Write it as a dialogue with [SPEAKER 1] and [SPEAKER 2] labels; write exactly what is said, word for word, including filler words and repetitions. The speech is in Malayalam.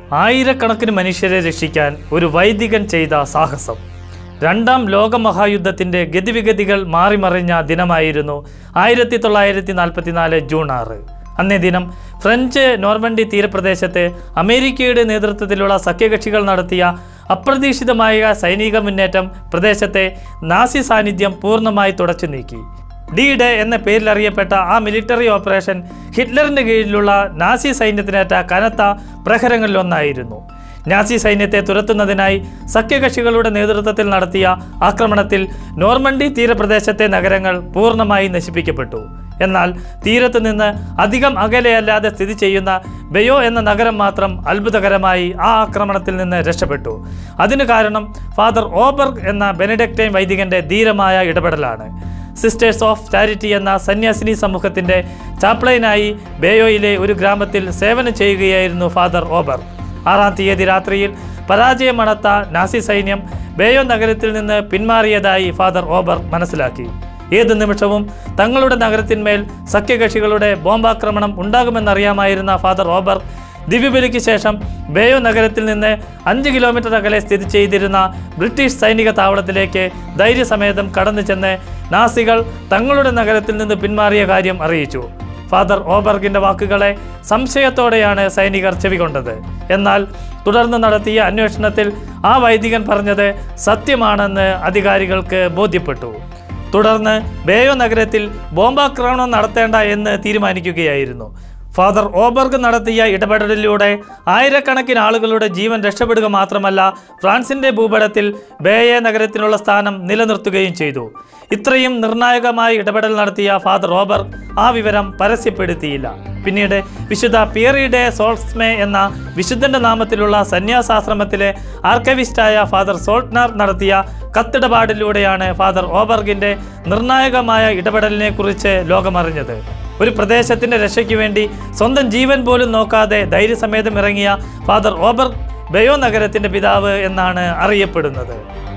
[SPEAKER 1] ആയിരക്കണക്കിന് മനുഷ്യരെ രക്ഷിക്കാൻ ഒരു വൈദികൻ ചെയ്ത സാഹസം. രണ്ടാം ലോകമഹായുദ്ധത്തിൻ്റെ ഗതിവിഗതികൾ മാറിമറിഞ്ഞ ദിനമായിരുന്നു ആയിരത്തി തൊള്ളായിരത്തി നാൽപ്പത്തി നാല് ജൂൺ ആറ്. അന്നേ ദിനം ഫ്രഞ്ച് നോർമണ്ടി തീരപ്രദേശത്ത് അമേരിക്കയുടെ നേതൃത്വത്തിലുള്ള സഖ്യകക്ഷികൾ നടത്തിയ അപ്രതീക്ഷിതമായ സൈനിക മുന്നേറ്റം പ്രദേശത്തെ നാസി സാന്നിധ്യം പൂർണ്ണമായി തുടച്ചു നീക്കി. ഡി ഡേ എന്ന പേരിൽ അറിയപ്പെട്ട ആ മിലിറ്ററി ഓപ്പറേഷൻ ഹിറ്റ്ലറിൻ്റെ കീഴിലുള്ള നാസി സൈന്യത്തിനേറ്റ കനത്ത പ്രഹരങ്ങളിലൊന്നായിരുന്നു. നാസി സൈന്യത്തെ തുരത്തുന്നതിനായി സഖ്യകക്ഷികളുടെ നേതൃത്വത്തിൽ നടത്തിയ ആക്രമണത്തിൽ നോർമണ്ടി തീരപ്രദേശത്തെ നഗരങ്ങൾ പൂർണ്ണമായി നശിപ്പിക്കപ്പെട്ടു. എന്നാൽ തീരത്ത് നിന്ന് അധികം അകലെയല്ലാതെ സ്ഥിതി ചെയ്യുന്ന ബെയോ എന്ന നഗരം മാത്രം അത്ഭുതകരമായി ആ ആക്രമണത്തിൽ നിന്ന് രക്ഷപ്പെട്ടു. അതിനു കാരണം ഫാദർ ഓബർഗ് എന്ന ബെനഡിക്റ്റൈൻ വൈദികൻ്റെ ധീരമായ ഇടപെടലാണ്. സിസ്റ്റേഴ്സ് ഓഫ് ചാരിറ്റി എന്ന സന്യാസിനി സമൂഹത്തിൻ്റെ ചാപ്ലൈനായി ബേയോയിലെ ഒരു ഗ്രാമത്തിൽ സേവനം ചെയ്യുകയായിരുന്നു ഫാദർ ഓബർഗ്. ആറാം തീയതി രാത്രിയിൽ പരാജയമണത്ത നാസി സൈന്യം ബേയോ നഗരത്തിൽ നിന്ന് പിന്മാറിയതായി ഫാദർ ഓബർഗ് മനസ്സിലാക്കി. ഏതു നിമിഷവും തങ്ങളുടെ നഗരത്തിന്മേൽ സഖ്യകക്ഷികളുടെ ബോംബാക്രമണം ഉണ്ടാകുമെന്നറിയാമായിരുന്ന ഫാദർ ഓബർഗ് ദിവ്യബലിക്ക് ശേഷം ബേയോ നഗരത്തിൽ നിന്ന് അഞ്ച് കിലോമീറ്റർ അകലെ സ്ഥിതി ചെയ്തിരുന്ന ബ്രിട്ടീഷ് സൈനിക താവളത്തിലേക്ക് ധൈര്യസമേതം കടന്നു ചെന്ന് നാസികൾ തങ്ങളുടെ നഗരത്തിൽ നിന്ന് പിന്മാറിയ കാര്യം അറിയിച്ചു. ഫാദർ ഓബർഗിൻ്റെ വാക്കുകളെ സംശയത്തോടെയാണ് സൈനികർ ചെവികൊണ്ടത്. എന്നാൽ തുടർന്ന് നടത്തിയ അന്വേഷണത്തിൽ ആ വൈദികൻ പറഞ്ഞത് സത്യമാണെന്ന് അധികാരികൾക്ക് ബോധ്യപ്പെട്ടു. തുടർന്ന് ബേയോ നഗരത്തിൽ ബോംബാക്രമണം നടത്തേണ്ട എന്ന് തീരുമാനിക്കുകയായിരുന്നു. ഫാദർ ഓബർഗ് നടത്തിയ ഇടപെടലിലൂടെ ആയിരക്കണക്കിന് ആളുകളുടെ ജീവൻ രക്ഷപ്പെടുക മാത്രമല്ല, ഫ്രാൻസിൻ്റെ ഭൂപടത്തിൽ ബേയെ നഗരത്തിനുള്ള സ്ഥാനം നിലനിർത്തുകയും ചെയ്തു. ഇത്രയും നിർണായകമായ ഇടപെടൽ നടത്തിയ ഫാദർ ഓബർഗ് ആ വിവരം പരസ്യപ്പെടുത്തിയില്ല. പിന്നീട് വിശുദ്ധ പിയറി ഡെ സോൾസ്മേ എന്ന വിശുദ്ധൻ്റെ നാമത്തിലുള്ള സന്യാസാശ്രമത്തിലെ ആർക്കൈവിസ്റ്റായ ഫാദർ സോൾട്ട്നർ നടത്തിയ കത്തിടപാടിലൂടെയാണ് ഫാദർ ഓബർഗിൻ്റെ നിർണായകമായ ഇടപെടലിനെ കുറിച്ച് ലോകമറിഞ്ഞത്. ഒരു പ്രദേശത്തിൻ്റെ രക്ഷയ്ക്ക് വേണ്ടി സ്വന്തം ജീവൻ പോലും നോക്കാതെ ധൈര്യസമേതം ഇറങ്ങിയ ഫാദർ ഓബർഗ് ബേയോ നഗരത്തിൻ്റെ പിതാവ് എന്നാണ് അറിയപ്പെടുന്നത്.